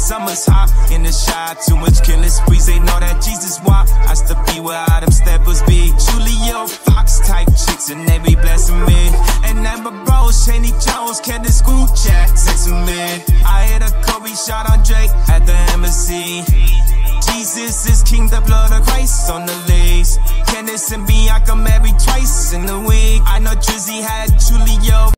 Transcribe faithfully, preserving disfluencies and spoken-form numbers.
summer's hot in the shy. Too much killing sprees, they know that Jesus walk. I still be where all them steppers be. Julio Fox type chicks and they be blessing me. And Amber Rose, Shani Jones, Candy School chat, texting me. I hit a Kobe shot on Drake at the embassy. Jesus is king, the blood of Christ on the leaves. Candace and Bianca married twice in a week. I know Drizzy had Julio.